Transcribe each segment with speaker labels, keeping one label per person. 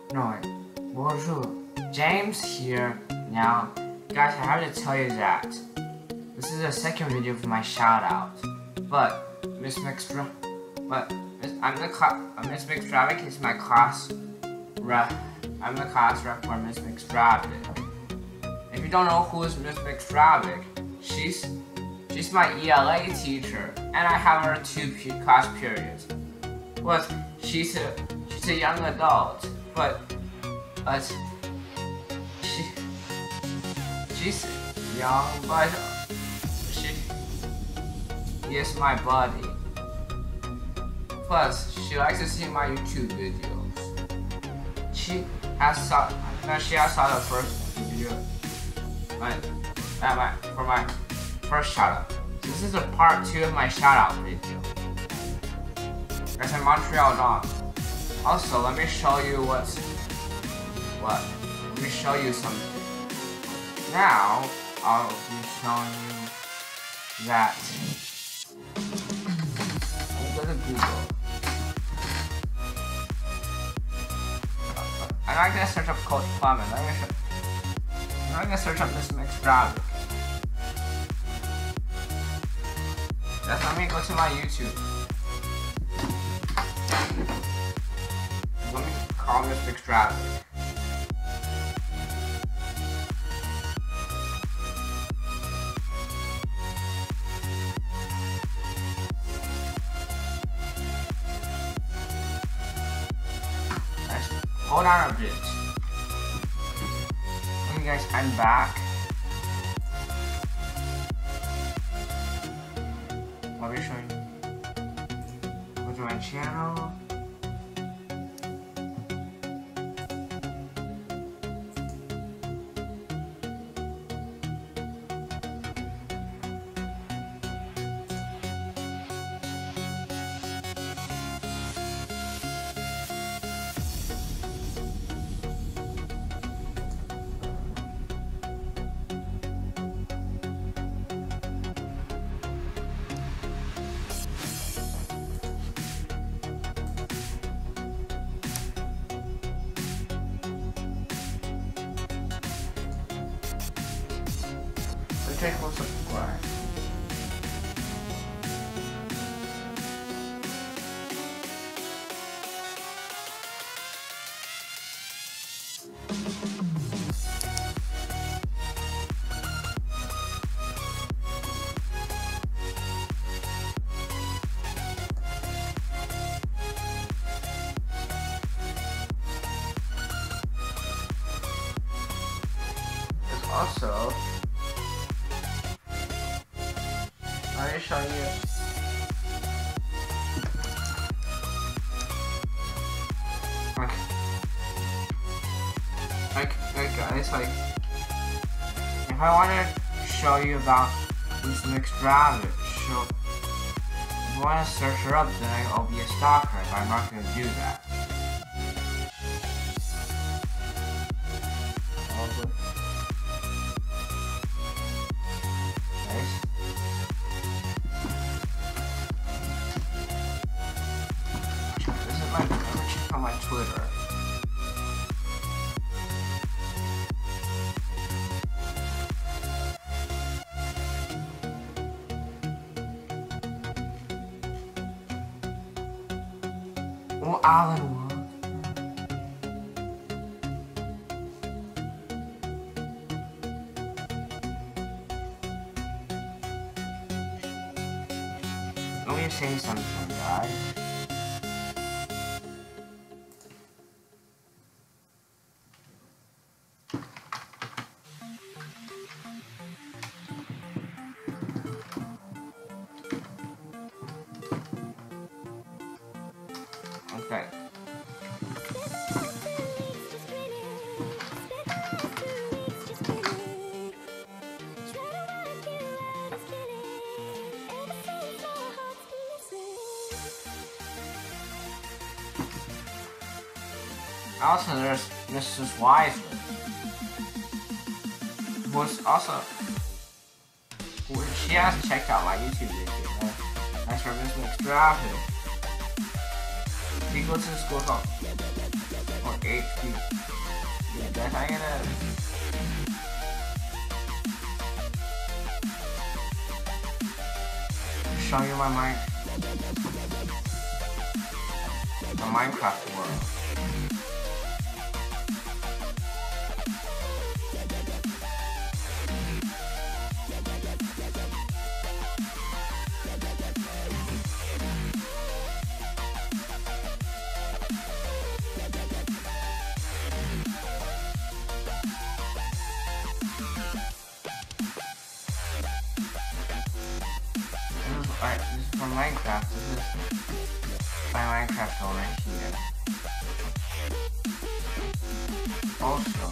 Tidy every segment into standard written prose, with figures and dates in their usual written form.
Speaker 1: No, bonjour. James here. Now, guys, I have to tell you that this is the second video for my shout out. But Miss Mixtravic is my class rep. I'm the class rep for Miss Mixtravic. If you don't know who is Miss Mixtravic, she's my ELA teacher, and I have her 2 class periods. But she's a young adult, but she's young, but she is my buddy. Plus, she likes to see my YouTube videos. She has saw the first video for my first shout out. This is a part 2 of my shout out video. As a Montreal dog. Also, let me show you let me show you something. Now, I'll be showing you that. Let me go to Google. I'm not gonna search up Coach Clement. I'm not gonna search up Miss Mixtravic. Just let me go to my YouTube. Let me call Miss Mixtravic. Hold on a bit. Okay guys, I'm back. I'll be showing you. Go to my channel. Take a subscribe. There's also let me show you. Guys, if I want to show you about Miss Mixtravic, if you want to search her up, then I'll be a stalker, but I'm not going to do that. On my Twitter. Oh, Alan Wood. Let me say something, guys. Okay. Also, there's Mrs. Wiseman, who's also she has checked out my YouTube video. That's for Miss Mixtravic. We go to the school called HP. Yeah, guys, I'm gonna show you my Minecraft world. Alright, this is from Minecraft. This is my Minecraft over here. Also,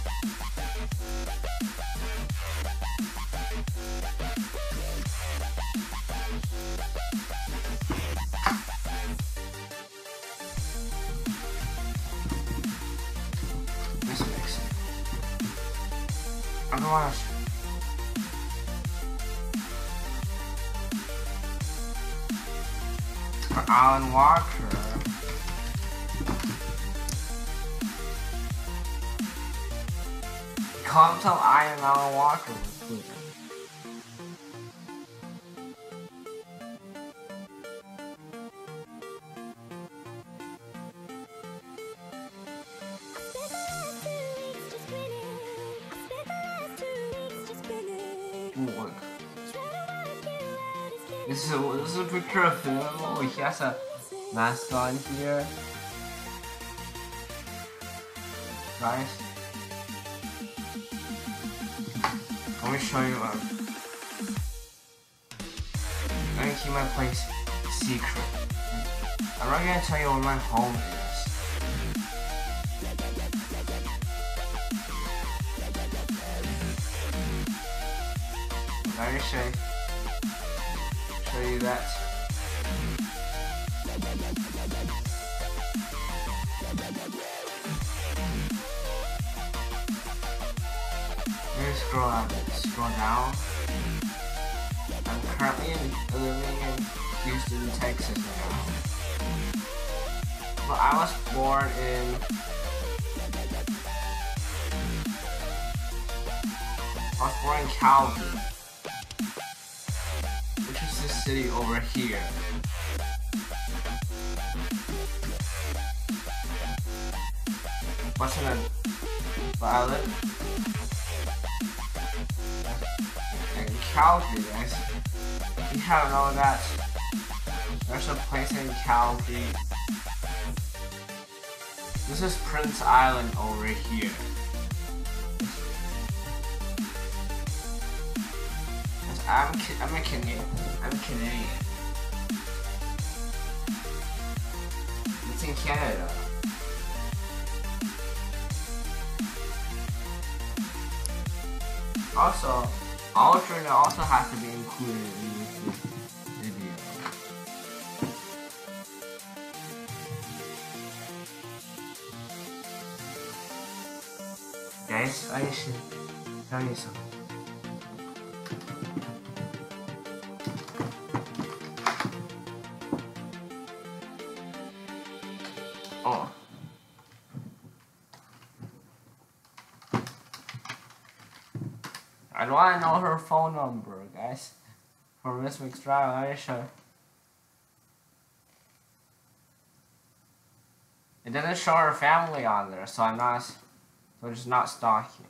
Speaker 1: this makes it. I'm gonna for Alan Walker. Come tell I am Alan Walker was clear. Look. This is a picture of him. Oh, he has a mask on here. Guys, let me show you. I'm gonna keep my place secret. I'm not gonna tell you where my home is. Let me show you that. Let me scroll down. I'm currently living in Houston, Texas now. But I was born in Calgary, which is this city over here. But I live in Calgary, guys. If you haven't known that, there's a place in Calgary. This is Prince Island over here. I'm Canadian. It's in Canada. Also, alternate also has to be included in this video. Guys, I should tell you something. Oh. I don't want to know her phone number, guys. For Miss McStrive, let me show you. It doesn't show her family on there, so I'm just not stalking.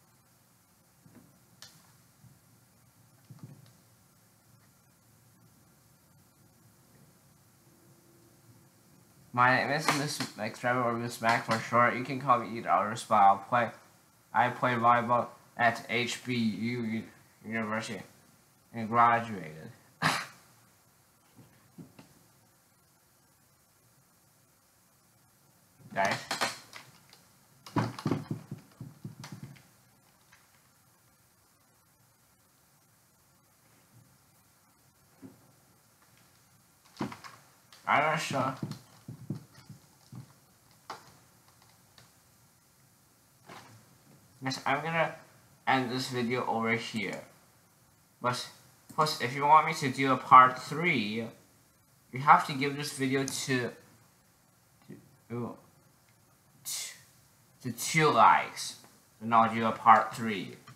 Speaker 1: My name is Miss McStrive or Miss Mac for short. You can call me either or spot. I play volleyball at HBU University and graduated. Guys. I'm not sure. Yes, I'm gonna end this video over here. But plus, if you want me to do a part 3, you have to give this video to to 2 likes, then I'll do a part 3.